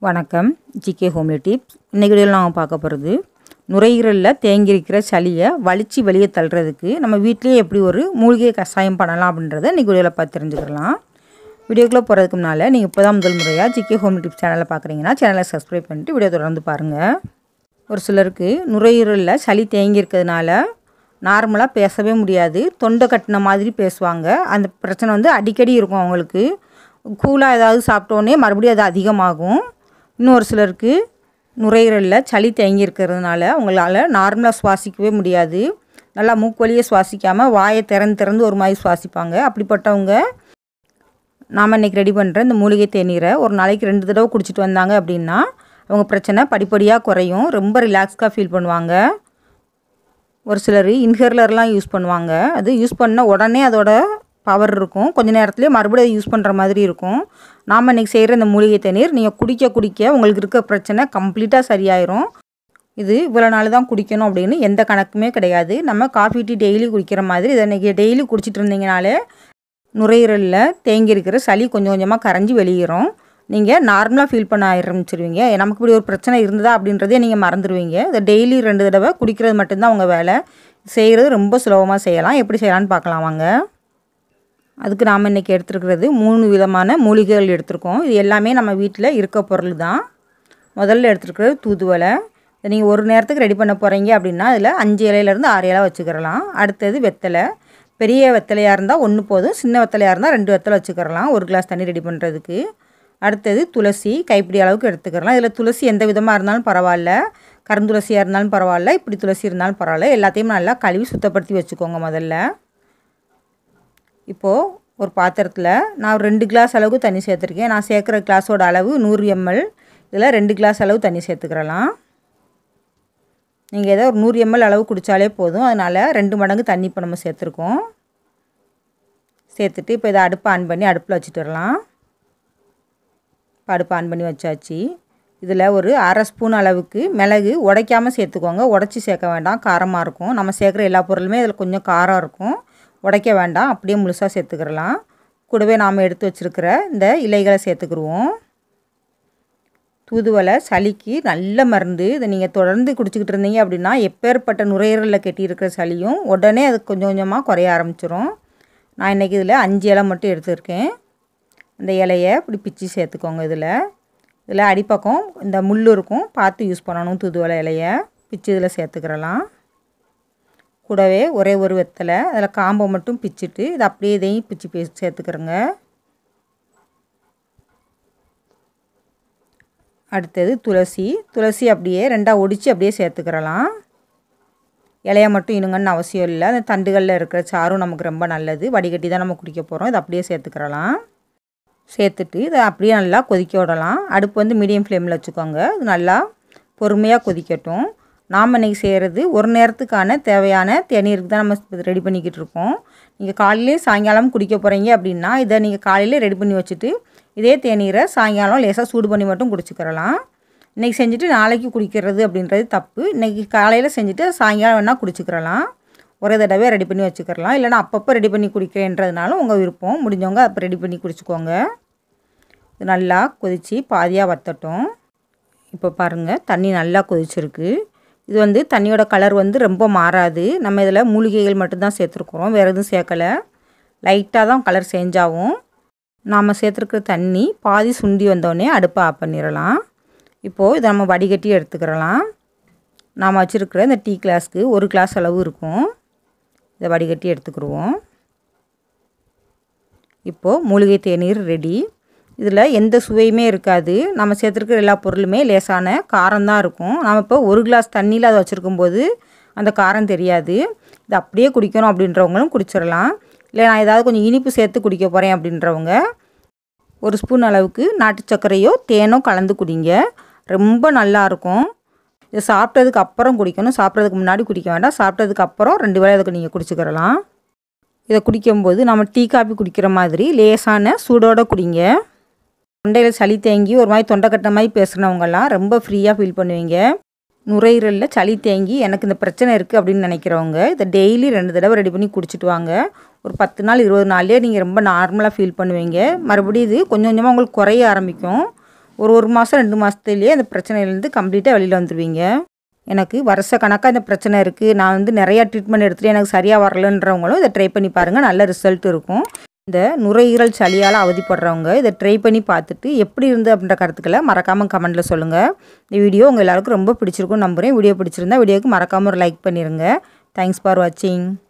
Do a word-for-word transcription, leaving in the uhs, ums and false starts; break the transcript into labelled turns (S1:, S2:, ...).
S1: வணக்கம். GK homely tips. இன்றைக்கி வீடியோவில் நாம் பார்க்க போகிறது நுரையீரலில் தேங்கி இருக்கிற சளியை வலிச்சு வெளியே தள்ளுறதுக்கு நம்ம வீட்டிலேயே எப்படி ஒரு மூலிகை கஷாயம் பண்ணலாம் அப்படின்றத இன்றைக்கி வீடியோவில் பார்த்து தெரிஞ்சுக்கலாம். வீடியோக்குள்ளே போகிறதுக்கு முன்னால் நீங்கள் இப்போ தான் முதல் முறையாக ஜிகே ஹோம்லி டிப்ஸ் சேனலை பார்க்குறீங்கன்னா சேனலை சப்ஸ்கிரைப் பண்ணிட்டு வீடியோ தொடர்ந்து பாருங்கள். ஒரு சிலருக்கு நுரையீரலில் சளி தேங்கி இருக்கிறதுனால நார்மலாக பேசவே முடியாது, தொண்டை கட்டின மாதிரி பேசுவாங்க. அந்த பிரச்சனை வந்து அடிக்கடி இருக்கும் அவங்களுக்கு. கூலாக ஏதாவது சாப்பிட்டோன்னே மறுபடியும் அது அதிகமாகும். இன்னொரு சிலருக்கு நுரையீரலில் சளி தேங்கி இருக்கிறதுனால அவங்களால நார்மலாக சுவாசிக்கவே முடியாது. நல்லா மூக்கு வழியே சுவாசிக்காமல் வாயை திறந்து திறந்து ஒரு மாதிரி சுவாசிப்பாங்க. அப்படிப்பட்டவங்க நாம் இன்றைக்கி ரெடி பண்ணுற இந்த மூலிகை தேநீரை ஒரு நாளைக்கு ரெண்டு தடவை குடிச்சிட்டு வந்தாங்க அப்படின்னா அவங்க பிரச்சனை படிப்படியாக குறையும். ரொம்ப ரிலாக்ஸ்டாக ஃபீல் பண்ணுவாங்க. ஒரு சிலர் இன்ஹேலர்லாம் யூஸ் பண்ணுவாங்க. அது யூஸ் பண்ண உடனே அதோட பவர் இருக்கும், கொஞ்சம் நேரத்துலேயே மறுபடியும் யூஸ் பண்ணுற மாதிரி இருக்கும். நாம் இன்றைக்கி செய்கிற இந்த மூலிகை தேநீர் நீங்கள் குடிக்க குடிக்க உங்களுக்கு இருக்க பிரச்சனை கம்ப்ளீட்டாக சரியாயிரும். இது இவ்வளோ நாள் தான் குடிக்கணும் அப்படின்னு எந்த கணக்குமே கிடையாது. நம்ம காஃபி டீ டெய்லி குடிக்கிற மாதிரி இதை இன்றைக்கி டெய்லி குடிச்சிட்டு இருந்தீங்கனாலே நுரையீரலில் தேங்கி இருக்கிற சளி கொஞ்சம் கொஞ்சமாக கரைஞ்சி வெளியேறும். நீங்கள் நார்மலாக ஃபீல் பண்ண ஆரம்பிச்சிருவீங்க. நமக்கு இப்படி ஒரு பிரச்சனை இருந்ததா அப்படின்றதே நீங்கள் மறந்துடுவீங்க. இதை டெய்லி ரெண்டு தடவை குடிக்கிறது மட்டும்தான் உங்கள் வேலை. செய்கிறது ரொம்ப சுலபமாக செய்யலாம். எப்படி செய்யலான்னு பார்க்கலாம் வாங்க. அதுக்கு நாம் இன்றைக்கி எடுத்துருக்கிறது மூணு விதமான மூலிகைகள் எடுத்துருக்கோம். இது எல்லாமே நம்ம வீட்டில் இருக்க பொருள் தான். முதல்ல எடுத்துருக்கிறது தூதுவளை. இதை நீங்கள் ஒரு நேரத்துக்கு ரெடி பண்ண போகிறீங்க அப்படின்னா அதில் அஞ்சு இலையிலேருந்து ஆறு இலை வச்சுக்கிறலாம். அடுத்தது வெத்தலை. பெரிய வெத்தலையாக இருந்தால் ஒன்று போதும், சின்ன வெத்தலையாக இருந்தால் ரெண்டு வெத்தலை வச்சுக்கிறலாம் ஒரு கிளாஸ் தண்ணி ரெடி பண்ணுறதுக்கு. அடுத்தது துளசி, கைப்பிடி அளவுக்கு எடுத்துக்கிறலாம். இதில் துளசி எந்த விதமாக இருந்தாலும் பரவாயில்ல, கருந்துளசியாக இருந்தாலும் பரவாயில்ல, இப்படி துளசி இருந்தாலும் பரவாயில்ல. எல்லாத்தையும் நல்லா கழுவி சுத்தப்படுத்தி வச்சுக்கோங்க முதல்ல. இப்போது ஒரு பாத்திரத்தில் நான் ரெண்டு கிளாஸ் அளவுக்கு தண்ணி சேர்த்துருக்கேன். நான் சேர்க்குற கிளாஸோட அளவு நூறு எம்எல். இதில் ரெண்டு கிளாஸ் அளவு தண்ணி சேர்த்துக்கிறலாம். நீங்கள் ஏதோ ஒரு நூறு எம்எல் அளவு குடித்தாலே போதும். அதனால் ரெண்டு மடங்கு தண்ணி இப்போ நம்ம சேர்த்துருக்கோம். சேர்த்துட்டு இப்போ இதை அடுப்பை ஆன் பண்ணி அடுப்பில் வச்சுட்டு வரலாம். இப்போ அடுப்பை ஆன் பண்ணி வச்சாச்சு. இதில் ஒரு அரை ஸ்பூன் அளவுக்கு மிளகு உடைக்காமல் சேர்த்துக்கோங்க. உடச்சி சேர்க்க வேண்டாம், காரமாக இருக்கும். நம்ம சேர்க்குற எல்லா பொருளுமே இதில் கொஞ்சம் காரம் இருக்கும். உடைக்க வேண்டாம், அப்படியே முழுசாக சேர்த்துக்கிறலாம். கூடவே நாம் எடுத்து வச்சுருக்கிற இந்த இலைகளை சேர்த்துக்கிடுவோம். தூதுவளை சளிக்கு நல்ல மருந்து. இதை நீங்கள் தொடர்ந்து குடிச்சிக்கிட்டு இருந்தீங்க அப்படின்னா எப்பேற்பட்ட நுரையீரலில் கெட்டியிருக்கிற சளியும் உடனே அது கொஞ்சம் கொஞ்சமாக குறைய ஆரம்பிச்சிரும். நான் இன்றைக்கி இதில் அஞ்சு இலை மட்டும் எடுத்துருக்கேன். இந்த இலையை இப்படி பிச்சு சேர்த்துக்கோங்க. இதில் இதில் அடிப்பக்கம் இந்த முள் இருக்கும், பார்த்து யூஸ் பண்ணணும். தூதுவளை இலையை பிச்சு இதில் சேர்த்துக்கிறலாம். கூடவே ஒரே ஒரு வெத்தலை, அதில் காம்பை மட்டும் பிச்சுட்டு இதை அப்படியே இதையும் பிச்சு பே சேர்த்துக்கிறோங்க. அடுத்தது துளசி. துளசி அப்படியே ரெண்டாக ஒடித்து அப்படியே சேர்த்துக்கிறலாம். இலையை மட்டும் இணுங்கன்னு அவசியம் இல்லை. அந்த தண்டுகளில் இருக்கிற சாரும் நமக்கு ரொம்ப நல்லது. வடிகட்டி தான் நம்ம குடிக்க போகிறோம். இதை அப்படியே சேர்த்துக்கிறலாம். சேர்த்துட்டு இதை அப்படியே நல்லா கொதிக்க விடலாம். அடுப்பு வந்து மீடியம் ஃப்ளேமில் வச்சுக்கோங்க. இது நல்லா பொறுமையாக கொதிக்கட்டும். நாம் இன்றைக்கி செய்கிறது ஒரு நேரத்துக்கான தேவையான தேநீருக்கு தான் நம்ம ரெடி பண்ணிக்கிட்டு இருக்கோம். நீங்கள் காலையிலே சாயங்காலம் குடிக்க போகிறீங்க அப்படின்னா இதை நீங்கள் காலையிலே ரெடி பண்ணி வச்சுட்டு இதே தேநீரை சாயங்காலம் லேசாக சூடு பண்ணி மட்டும் குடிச்சிக்கிறலாம். இன்றைக்கி செஞ்சுட்டு நாளைக்கு குடிக்கிறது அப்படின்றது தப்பு. இன்றைக்கி காலையில் செஞ்சுட்டு சாயங்காலம் வேணால் குடிச்சிக்கிறலாம். ஒரே தடவை ரெடி பண்ணி வச்சுக்கிறலாம். இல்லைனா அப்பப்போ ரெடி பண்ணி குடிக்கிறேன்றதுனாலும் உங்கள் விருப்பம். முடிஞ்சவங்க அப்போ ரெடி பண்ணி குடிச்சிக்கோங்க. இது நல்லா கொதித்து பாதியாக வற்றட்டும். இப்போ பாருங்கள், தண்ணி நல்லா கொதிச்சிருக்கு. இது வந்து தண்ணியோட கலர் வந்து ரொம்ப மாறாது. நம்ம இதில் மூலிகைகள் மட்டும்தான் சேர்த்துருக்குறோம், வேறு எதுவும் சேர்க்கலை. லைட்டாக தான் கலர் சேஞ்ச் ஆகும். நாம் சேர்த்துருக்கிற தண்ணி பாதி சுண்டி வந்தோடனே அடுப்பை ஆஃப் பண்ணிடலாம். இப்போது இதை நம்ம வடிகட்டி எடுத்துக்கிறலாம். நாம் வச்சுருக்கிற இந்த டீ கிளாஸ்க்கு ஒரு கிளாஸ் அளவு இருக்கும். இதை வடிகட்டி எடுத்துக்கிடுவோம். இப்போது மூலிகை தேநீர் ரெடி. இதில் எந்த சுவையுமே இருக்காது. நம்ம சேர்த்துருக்கிற எல்லா பொருளுமே லேசான காரம்தான் இருக்கும். நம்ம இப்போ ஒரு கிளாஸ் தண்ணியில் அதை வச்சுருக்கும்போது அந்த காரம் தெரியாது. இது அப்படியே குடிக்கணும் அப்படின்றவங்களும் குடிச்சிடலாம். இல்லை நான் ஏதாவது கொஞ்சம் இனிப்பு சேர்த்து குடிக்க போகிறேன் அப்படின்றவங்க ஒரு ஸ்பூன் அளவுக்கு நாட்டு சர்க்கரையோ தேனோ கலந்து குடிங்க. ரொம்ப நல்லாயிருக்கும். இதை சாப்பிட்டதுக்கு அப்புறம் குடிக்கணும், சாப்பிட்றதுக்கு முன்னாடி குடிக்க வேண்டாம். சாப்பிட்டதுக்கு அப்புறம் ரெண்டு வேளை அதுக்கு நீங்கள் குடிச்சிக்கிறலாம். இதை குடிக்கும்போது நம்ம டீ காபி குடிக்கிற மாதிரி லேசான சூடோடு குடிங்க. தொண்டையில் சளி தேங்கி ஒரு மாதிரி தொண்டை கட்ட மாதிரி பேசுகிறவங்கலாம் ரொம்ப ஃப்ரீயாக ஃபீல் பண்ணுவீங்க. நுரையீரலில் சளி தேங்கி எனக்கு இந்த பிரச்சனை இருக்குது அப்படின்னு நினைக்கிறவங்க இதை டெய்லி ரெண்டு தடவை ரெடி பண்ணி குடிச்சிட்டு வாங்க. ஒரு பத்து நாள் இருபது நாள்லேயே நீங்கள் ரொம்ப நார்மலாக ஃபீல் பண்ணுவீங்க. மறுபடியும் இது கொஞ்சம் கொஞ்சமாக உங்களுக்கு குறைய ஆரம்பிக்கும். ஒரு ஒரு மாதம் ரெண்டு மாதத்துலேயே அந்த பிரச்சனையிலேருந்து கம்ப்ளீட்டாக வெளியில் வந்துடுவீங்க. எனக்கு வருஷ கணக்காக இந்த பிரச்சனை இருக்குது, நான் வந்து நிறையா ட்ரீட்மெண்ட் எடுத்துகிட்டு எனக்கு சரியாக வரலன்றவங்களும் இதை ட்ரை பண்ணி பாருங்கள், நல்ல ரிசல்ட் இருக்கும். இந்த நுரையீரல் சளியால் அவதிப்படுறவங்க இதை ட்ரை பண்ணி பார்த்துட்டு எப்படி இருந்து அப்படின்ற கருத்துக்களை மறக்காமல் கமெண்ட்டில் சொல்லுங்கள். இந்த வீடியோ உங்கள் எல்லாருக்கும் ரொம்ப பிடிச்சிருக்கும்னு நம்புகிறேன். வீடியோ பிடிச்சிருந்தா வீடியோவுக்கு மறக்காமல் ஒரு லைக் பண்ணிடுங்க. தேங்க்ஸ் ஃபார் வாட்சிங்.